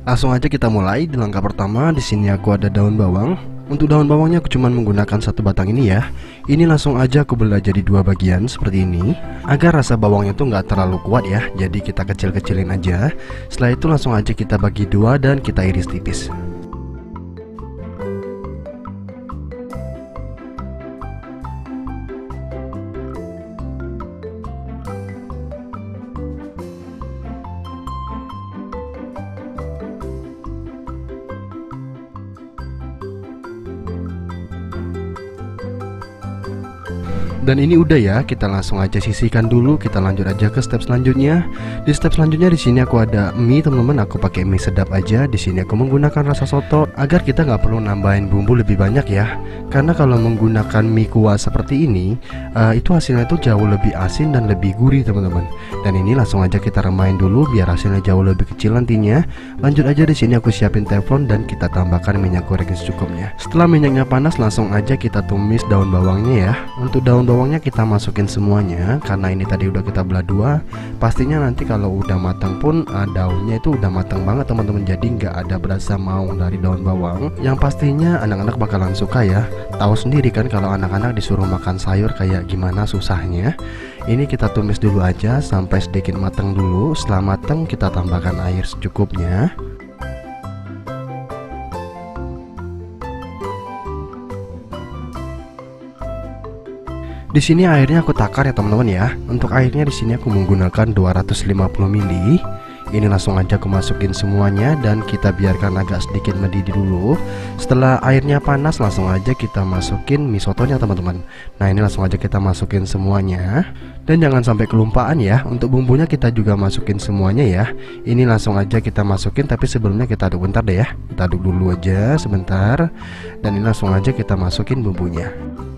Langsung aja kita mulai. Di langkah pertama di sini aku ada daun bawang. Untuk daun bawangnya aku cuma menggunakan satu batang ini ya. Ini langsung aja aku belah jadi dua bagian seperti ini, agar rasa bawangnya tuh nggak terlalu kuat ya. Jadi kita kecil-kecilin aja. Setelah itu langsung aja kita bagi dua dan kita iris tipis. Dan ini udah ya, kita langsung aja sisihkan dulu. Kita lanjut aja ke step selanjutnya. Di step selanjutnya di sini aku ada mie, teman-teman. Aku pakai mie sedap aja. Di sini aku menggunakan rasa soto agar kita nggak perlu nambahin bumbu lebih banyak ya. Karena kalau menggunakan mie kuah seperti ini, itu hasilnya tuh jauh lebih asin dan lebih gurih, teman-teman. Dan ini langsung aja kita remahin dulu biar hasilnya jauh lebih kecil nantinya. Lanjut aja di sini aku siapin teflon dan kita tambahkan minyak goreng secukupnya. Setelah minyaknya panas, langsung aja kita tumis daun bawangnya ya. Untuk daun bawangnya kita masukin semuanya, karena ini tadi udah kita belah dua. Pastinya nanti kalau udah matang pun daunnya itu udah matang banget teman-teman, jadi nggak ada berasa maung dari daun bawang. Yang pastinya anak-anak bakalan suka ya. Tahu sendiri kan kalau anak-anak disuruh makan sayur kayak gimana susahnya. Ini kita tumis dulu aja sampai sedikit matang dulu. Setelah matang kita tambahkan air secukupnya. Di sini airnya aku takar ya teman-teman ya. Untuk airnya di sini aku menggunakan 250 ml. Ini langsung aja aku masukin semuanya dan kita biarkan agak sedikit mendidih dulu. Setelah airnya panas, langsung aja kita masukin mie sotonya teman-teman. Nah, ini langsung aja kita masukin semuanya. Dan jangan sampai kelupaan ya. Untuk bumbunya kita juga masukin semuanya ya. Ini langsung aja kita masukin, tapi sebelumnya kita aduk bentar deh ya. Kita aduk dulu aja sebentar. Dan ini langsung aja kita masukin bumbunya.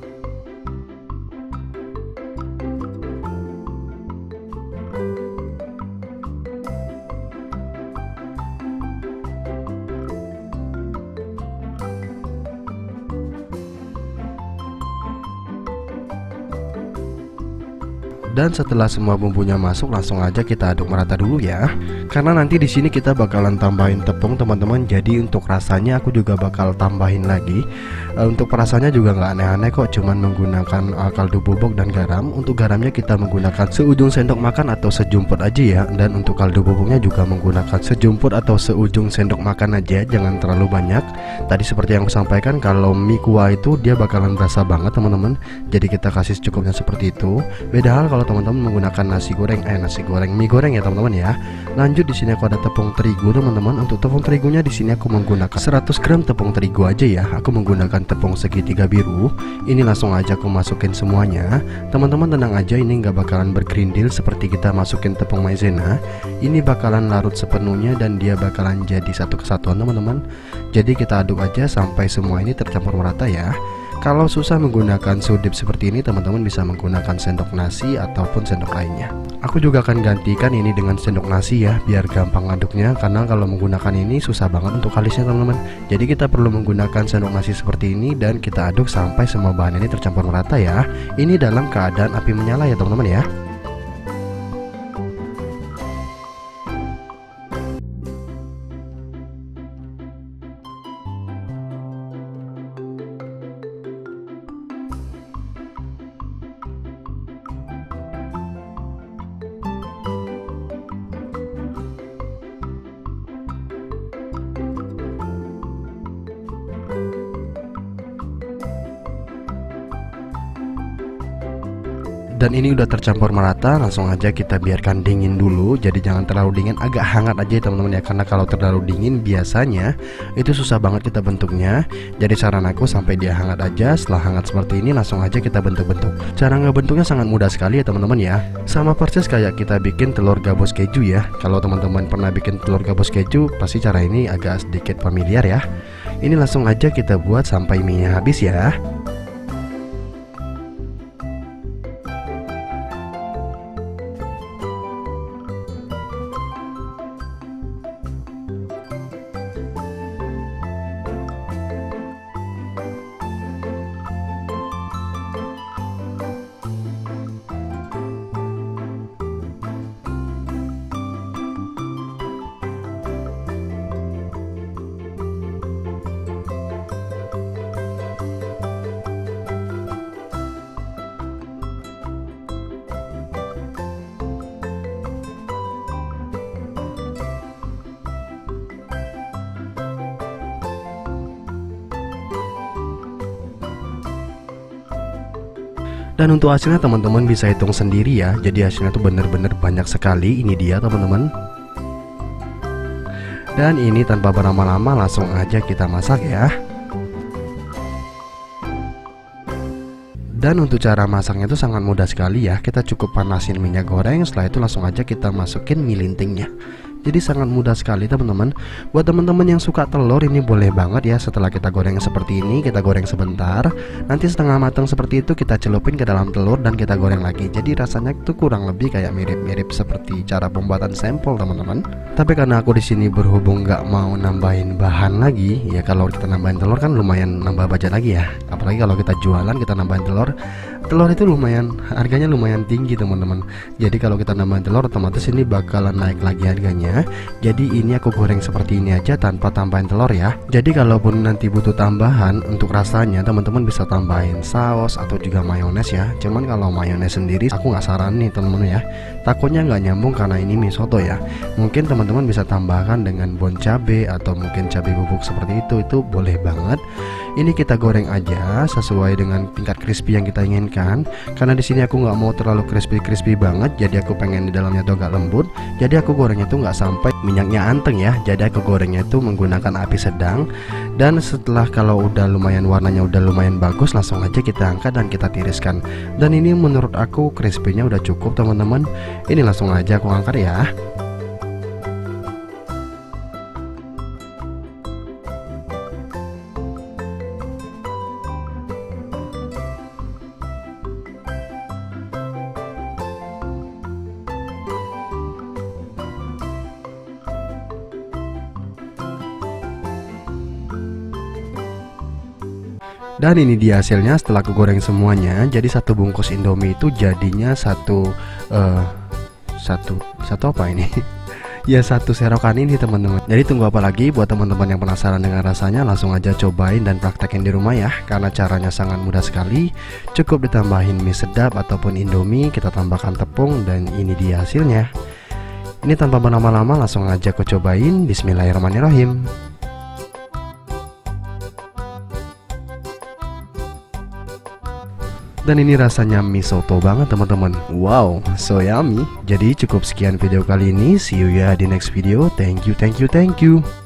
Dan setelah semua bumbunya masuk, langsung aja kita aduk merata dulu ya. Karena nanti di sini kita bakalan tambahin tepung teman-teman. Jadi untuk rasanya aku juga bakal tambahin lagi. Untuk rasanya juga nggak aneh-aneh kok, cuman menggunakan kaldu bubuk dan garam. Untuk garamnya kita menggunakan seujung sendok makan atau sejumput aja ya. Dan untuk kaldu bubuknya juga menggunakan sejumput atau seujung sendok makan aja, jangan terlalu banyak. Tadi seperti yang aku sampaikan, kalau mie kuah itu dia bakalan berasa banget teman-teman. Jadi kita kasih secukupnya seperti itu. Beda hal kalau teman-teman menggunakan mie goreng ya teman-teman ya. Lanjut di sini aku ada tepung terigu teman-teman. Untuk tepung terigunya di sini aku menggunakan 100 gram tepung terigu aja ya. Aku menggunakan tepung segitiga biru. Ini langsung aja aku masukin semuanya. Teman-teman tenang aja, ini nggak bakalan bergerindil seperti kita masukin tepung maizena. Ini bakalan larut sepenuhnya dan dia bakalan jadi satu kesatuan teman-teman. Jadi kita aduk aja sampai semua ini tercampur merata ya. Kalau susah menggunakan sudip seperti ini, teman-teman bisa menggunakan sendok nasi ataupun sendok lainnya. Aku juga akan gantikan ini dengan sendok nasi ya, biar gampang aduknya. Karena kalau menggunakan ini susah banget untuk alisnya teman-teman. Jadi kita perlu menggunakan sendok nasi seperti ini dan kita aduk sampai semua bahan ini tercampur merata ya. Ini dalam keadaan api menyala ya teman-teman ya. Dan ini udah tercampur merata, langsung aja kita biarkan dingin dulu. Jadi jangan terlalu dingin, agak hangat aja teman-teman ya. Karena kalau terlalu dingin biasanya itu susah banget kita bentuknya. Jadi saran aku sampai dia hangat aja. Setelah hangat seperti ini langsung aja kita bentuk-bentuk. Cara ngebentuknya sangat mudah sekali ya teman-teman ya. Sama persis kayak kita bikin telur gabus keju ya. Kalau teman-teman pernah bikin telur gabus keju, pasti cara ini agak sedikit familiar ya. Ini langsung aja kita buat sampai mie-nya habis ya. Dan untuk hasilnya teman-teman bisa hitung sendiri ya. Jadi hasilnya tuh bener-bener banyak sekali. Ini dia teman-teman. Dan ini tanpa berlama-lama langsung aja kita masak ya. Dan untuk cara masaknya itu sangat mudah sekali ya. Kita cukup panasin minyak goreng, setelah itu langsung aja kita masukin mie lintingnya. Jadi sangat mudah sekali teman-teman. Buat teman-teman yang suka telur ini boleh banget ya. Setelah kita goreng seperti ini, kita goreng sebentar. Nanti setengah matang seperti itu kita celupin ke dalam telur dan kita goreng lagi. Jadi rasanya itu kurang lebih kayak mirip-mirip seperti cara pembuatan sampel teman-teman. Tapi karena aku di sini berhubung nggak mau nambahin bahan lagi, ya kalau kita nambahin telur kan lumayan nambah budget lagi ya. Apalagi kalau kita jualan kita nambahin telur. Telur itu lumayan harganya lumayan tinggi teman-teman. Jadi kalau kita nambahin telur otomatis ini bakalan naik lagi harganya. Jadi ini aku goreng seperti ini aja tanpa tambahin telur ya. Jadi kalaupun nanti butuh tambahan untuk rasanya teman-teman bisa tambahin saus atau juga mayones ya. Cuman kalau mayones sendiri aku nggak saran nih teman-teman ya. Takutnya nggak nyambung karena ini mie soto ya. Mungkin teman-teman bisa tambahkan dengan bon cabe atau mungkin cabai bubuk seperti itu boleh banget. Ini kita goreng aja sesuai dengan tingkat crispy yang kita inginkan. Karena di sini aku nggak mau terlalu crispy banget, jadi aku pengen di dalamnya tuh agak lembut. Jadi aku gorengnya tuh nggak sampai minyaknya anteng ya. Jadi aku gorengnya itu menggunakan api sedang. Dan setelah kalau udah lumayan warnanya udah lumayan bagus, langsung aja kita angkat dan kita tiriskan. Dan ini menurut aku crispy-nya udah cukup teman-teman. Ini langsung aja aku angkat ya. Dan ini dia hasilnya setelah aku goreng semuanya. Jadi satu bungkus Indomie itu jadinya satu apa ini? Ya satu serokan ini teman-teman. Jadi tunggu apa lagi? Buat teman-teman yang penasaran dengan rasanya, langsung aja cobain dan praktekin di rumah ya. Karena caranya sangat mudah sekali. Cukup ditambahin mie sedap ataupun Indomie, kita tambahkan tepung dan ini dia hasilnya. Ini tanpa berlama-lama langsung aja aku cobain. Bismillahirrahmanirrahim. Dan ini rasanya mie soto banget teman-teman. Wow, so yummy. Jadi cukup sekian video kali ini. See you ya di next video. Thank you.